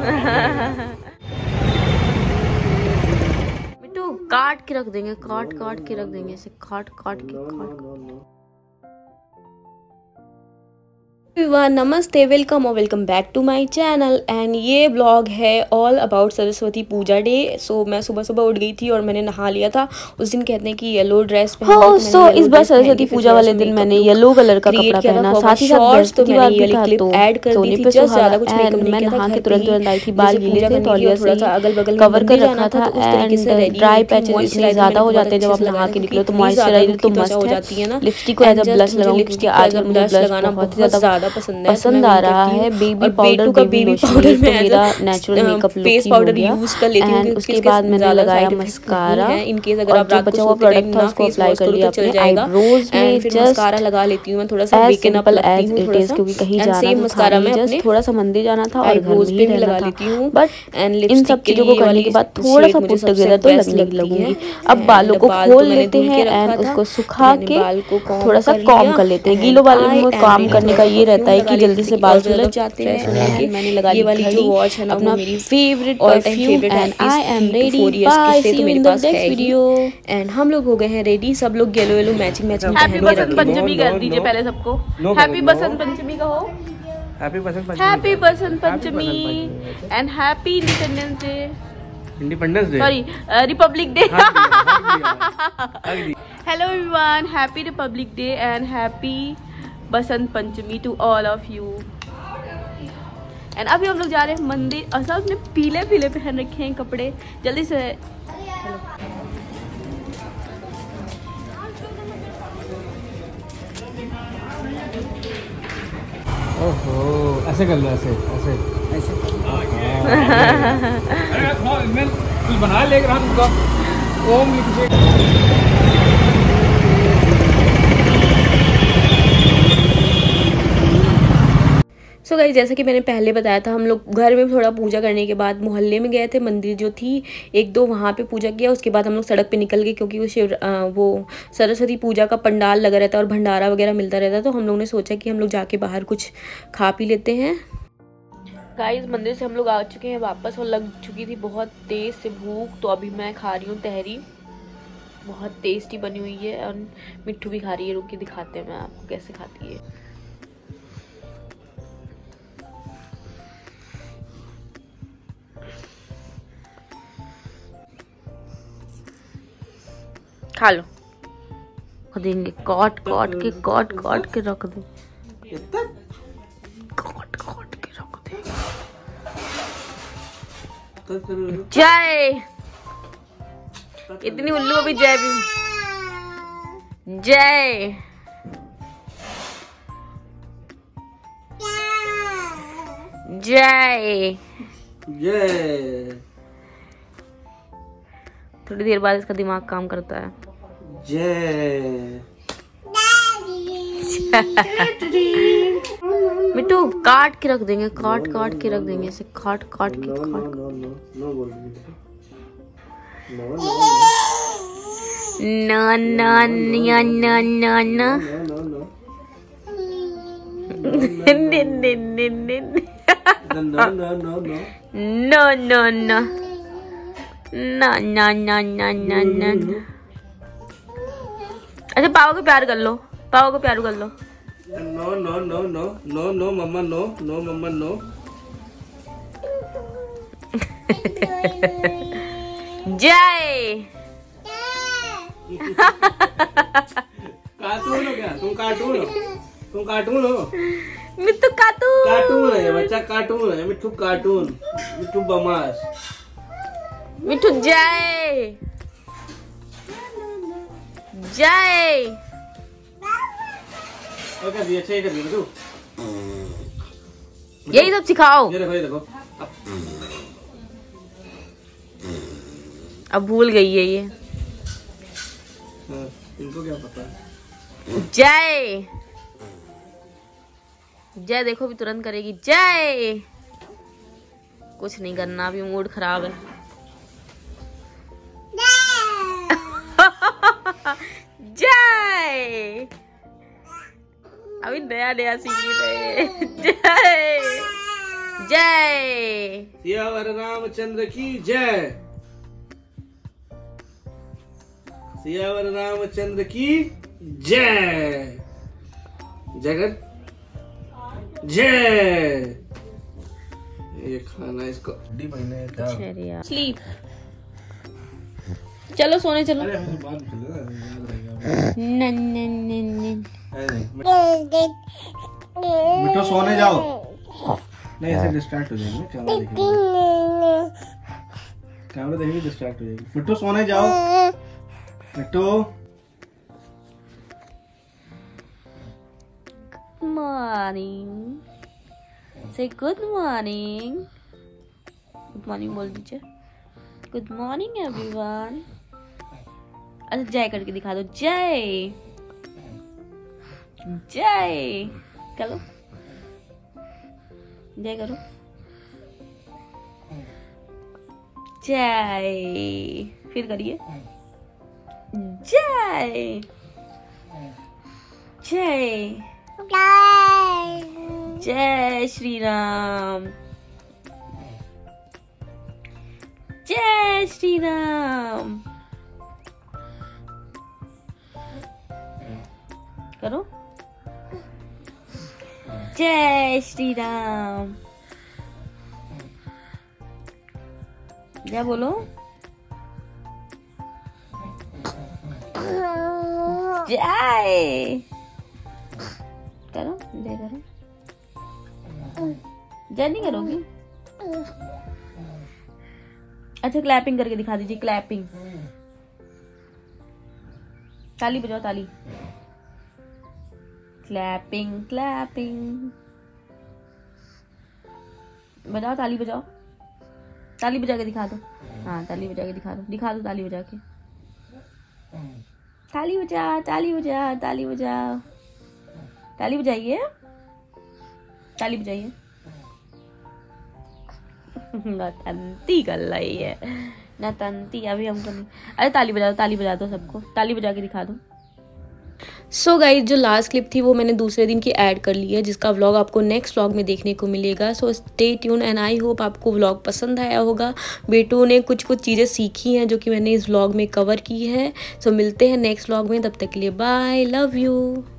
मिट्टू काट के रख देंगे, काट के रख देंगे ऐसे, काट के। नमस्ते, वेलकम और welcome back to my channel. And ये ब्लॉग है all about Saraswati Puja day. So मैं सुबह सुबह उठ गई थी और मैंने नहा लिया था। उस दिन कहते हैं कि येलो ड्रेस पहना। सो इस बार सरस्वती पूजा वाले दिन मैंने येलो कलर का कपड़ा पहना, साथ ही साथ बृहस्पतिवार भी था तो ऐड कर दी थी। ज्यादा कुछ मेकअप नहीं किया था, मैं नहा के तुरंत आई थी, बाल गीले थे, तौलिया से अगल बगल कवर कर रखा था। एंड ड्राई पैचेस इतने ज्यादा हो जाते हैं जब आप नहा के निकलो, तो मॉइस्चराइजर तो मस्त हो जाती है ना। लिपस्टिक को एज अ ब्लश लगाऊं क्योंकि आजकल मुझे ब्लश लगाना बहुत ज्यादा पसंद आ रहा है। बेबी पाउडर, बेबी पाउडर में मेरा natural makeup look face powder use कर लेती हूं। उसके बाद मैंने लगाया मस्कारा, इनकेस अगर आप रात को सोते टाइम ना फेस वॉश करो तो चल जाएगा। एंड फिर मस्कारा लगा लेती हूं मैं, थोड़ा सा वेकन अप लगती हूं थोड़ा सा, क्योंकि कहीं जाना था मस्कारा में जस्ट थोड़ा सा मंदिर जाना था और घर में ही लगा लेती हूं। बट इन सब चीजों को करने के बाद थोड़ा सा पुट टुगेदर तो लगूंगी। अब बालों को खोल लेते हैं एंड उसको सुखा के थोड़ा सा कॉम कर लेते हैं। गीलों बालों में काम करने का ये रहता है कि जल्दी से बाल सुलझ जाते हैं। मैंने लगा ली वाली जो वॉच है ना, अपना मेरी favourite perfume and I am ready. Bye, see you in the next video. And हम लोग हो गए हैं रेडी, सब लोग yellow yellow matching matching happy Basant Panchami कर दीजिए पहले सबको। हैप्पी बसंत पंचमी कहो। Happy Basant Panchami and happy Independence Day, sorry Republic Day. Hello everyone, happy Republic Day and happy Basant Panchami to all of you. And अभी हम लोग जा रहे हैं मंदिर और सब ने पीले पीले पहन रखे हैं कपड़े। जल्दी से ओहो, ऐसे कर लो, ऐसे ऐसे ऐसे कुछ बना ले रहा तुमका ओम लिख। सो गाइस, जैसा कि मैंने पहले बताया था, हम लोग घर में थोड़ा पूजा करने के बाद मोहल्ले में गए थे। मंदिर जो थी एक दो वहाँ पे पूजा किया, उसके बाद हम लोग सड़क पे निकल गए क्योंकि वो सरस्वती पूजा का पंडाल लगा रहता है और भंडारा वगैरह मिलता रहता है। तो हम लोग ने सोचा कि हम लोग जाके बाहर कुछ खा पी लेते हैं। गाइस, मंदिर से हम लोग आ चुके हैं वापस और लग चुकी थी बहुत तेज़ से भूख। तो अभी मैं खा रही हूँ तहरी, बहुत टेस्टी बनी हुई है और मिट्ठू भी खा रही है। रुक के दिखाते हैं मैं आपको कैसे खाती है। खा लो, देंगे काट के रख दे, काट के रख दे। जय, इतनी उल्लू अभी जय भी, जय जय जय। थोड़ी देर बाद इसका दिमाग काम करता है। जय मिट्टू काट के रख देंगे, काट के रख देंगे ऐसे, काट के। ना। अच्छा, पाओ को प्यार कर लो, पाओ को प्यार कर लो। No no no no no no mamma, no no mamma, no. Jai. Cartoon हो क्या? तुम कार्टून हो? तुम कार्टून हो? मिट्टू कार्टून है बच्चा, कार्टून है मिट्टू, कार्टून। मिट्टू बमास। मिट्टू जय जय। अच्छा, ये कर दिया तू। यही सब सिखाओ। ये देखो, ये देखो। अब भूल गई है ये। इनको क्या पता है। जय जय, देखो भी तुरंत करेगी जय। कुछ नहीं करना, अभी मूड खराब है। जय, अभी नया सीख रहे। जय जय। सियावर रामचंद्र की जय। सियावर रामचंद्र की जय। जगत जय। ये खाना इसको स्लीप। चलो सोने चलो। बेटा सोने जाओ। नहीं ऐसे डिस्ट्रैक्ट हो जाएंगे। कैमरा देखेंगे डिस्ट्रैक्ट हो जाएगी। बिट्टू सोने जाओ। बिट्टू मॉर्निंग। से गुड मॉर्निंग। गुड मॉर्निंग बोल दीजिए। Good morning everyone. अच्छा जय करके दिखा दो। जय जय करो। जय करो। जय फिर करिए। जय जय जय श्री राम। जय श्री राम करो। जय श्री राम। क्या बोलो। जय करो। जय करो। जय नहीं करोगी। अच्छा क्लैपिंग करके दिखा दीजिए। क्लैपिंग। ताली बजाओ। ताली। क्लैपिंग क्लैपिंग बजाओ। ताली बजाओ। ताली बजा के दिखा दो। हाँ ताली बजा के दिखा दो। दिखा दो ताली बजा के। ताली बजा। ताली बजा। ताली बजाओ। ताली बजाइए। ताली बजाइए। नतंती कर रही है। नतंती अभी हमको नहीं। अरे ताली बजा दो। ताली बजा दो सबको। ताली बजा के दिखा दो। सो गाइज जो लास्ट क्लिप थी वो मैंने दूसरे दिन की ऐड कर ली है, जिसका व्लॉग आपको नेक्स्ट व्लॉग में देखने को मिलेगा। So stay tune and I hope आपको व्लॉग पसंद आया होगा। बेटू ने कुछ चीज़ें सीखी हैं जो कि मैंने इस व्लॉग में कवर की है। सो मिलते हैं नेक्स्ट व्लॉग में। तब तक के लिए बाय। Love you.